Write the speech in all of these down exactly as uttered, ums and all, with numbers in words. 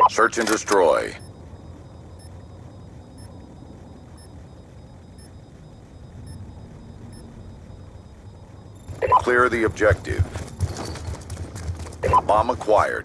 Search and destroy. Clear the objective. Bomb acquired.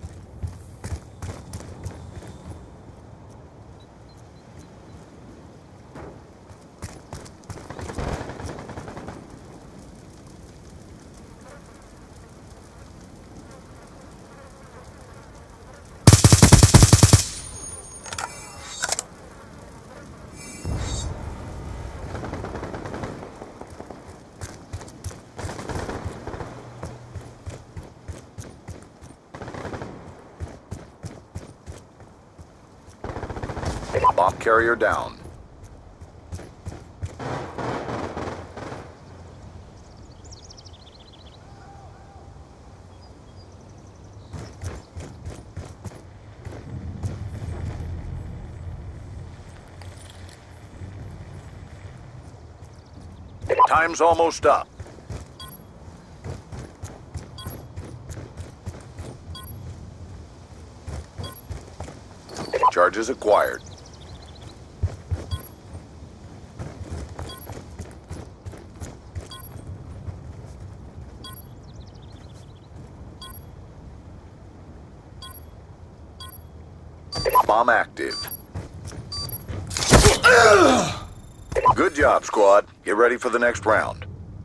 Bomb carrier down. Time's almost up. Charges acquired. Bomb active. Good job, squad. Get ready for the next round.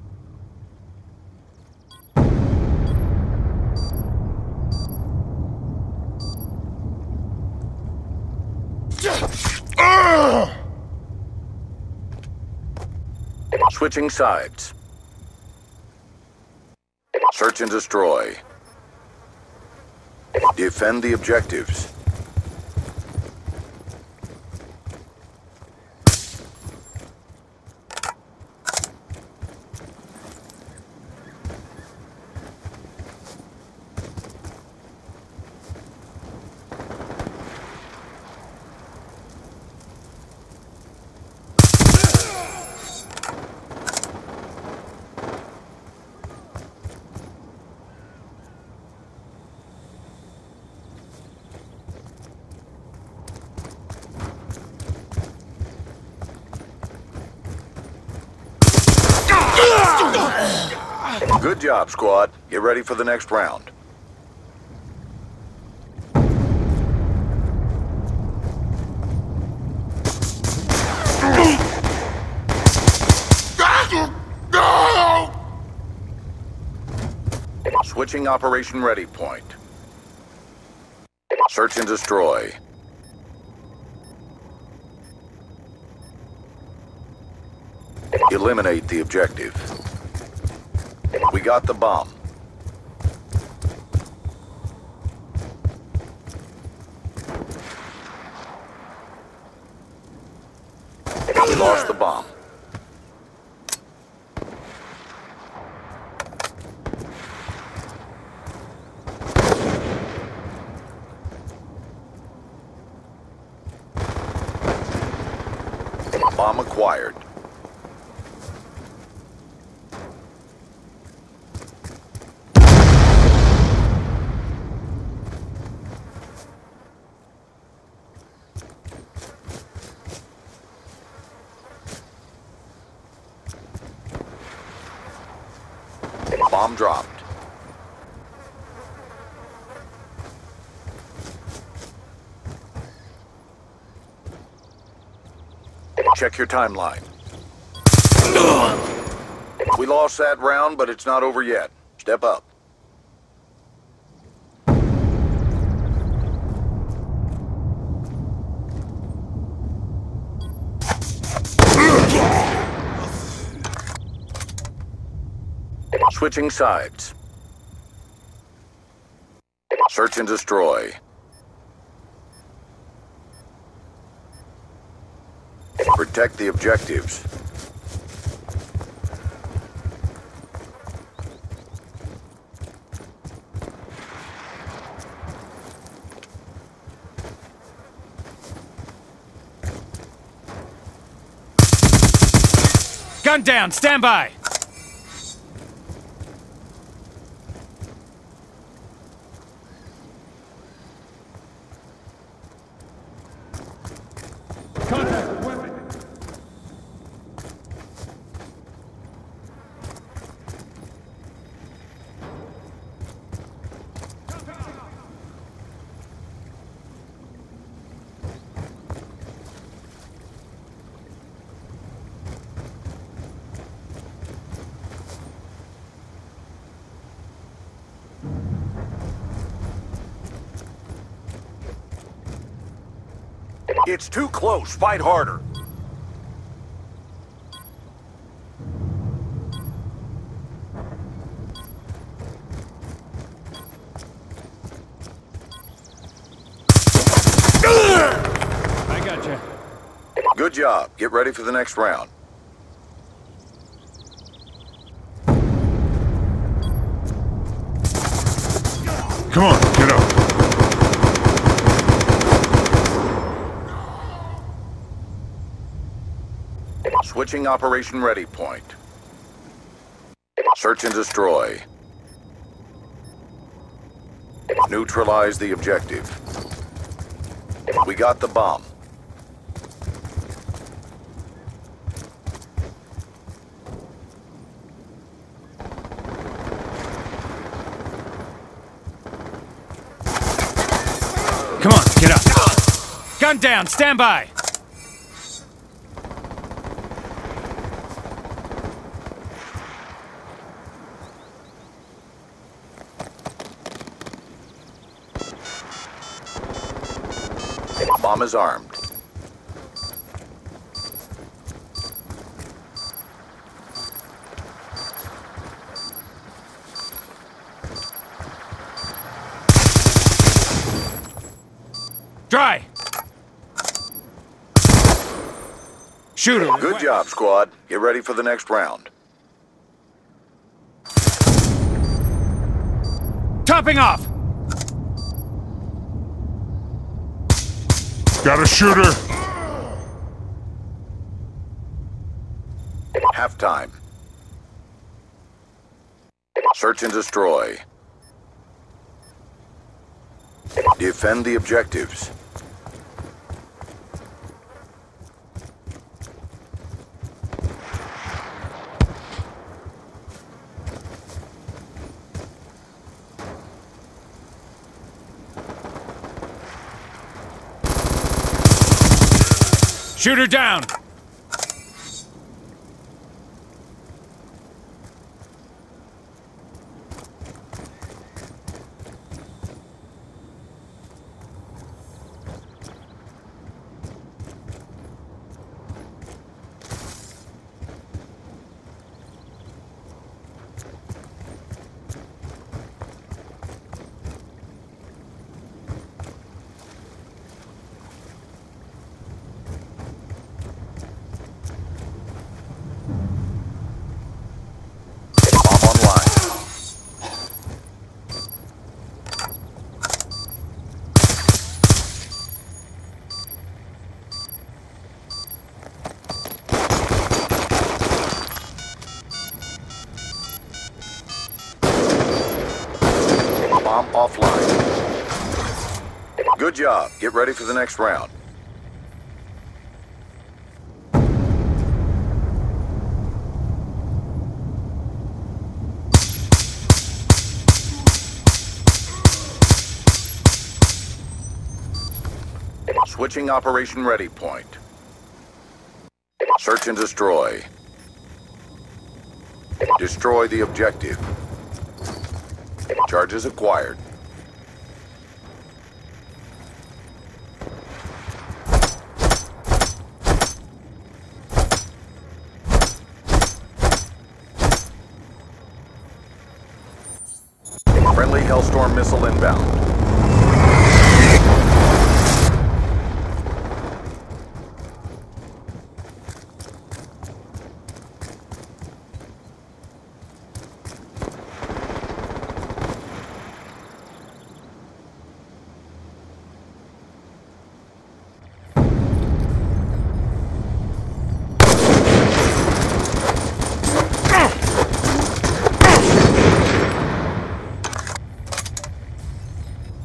Switching sides. Search and destroy. Defend the objectives. Good job, squad. Get ready for the next round. Switching operation ready point. Search and destroy. Eliminate the objective. We got the bomb. We lost the bomb. Bomb acquired. Bomb dropped. Check your timeline. We lost that round, but it's not over yet. Step up. Switching sides. Search and destroy. Protect the objectives. Gun down, stand by! It's too close. Fight harder. I gotcha. Good job. Get ready for the next round. Come on, get up. Switching operation ready point. Search and destroy. Neutralize the objective. We got the bomb. Come on, get up. Gun down, stand by. Bomb is armed. Dry. Shooter. Good job, squad. Get ready for the next round. Topping off. Got a shooter. Halftime. Search and destroy. Defend the objectives. Shooter down. Bomb offline. Good job. Get ready for the next round. Switching operation ready point. Search and destroy. Destroy the objective. Charges acquired. Friendly Hellstorm missile inbound.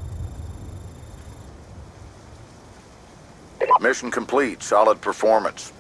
Mission complete. Solid performance.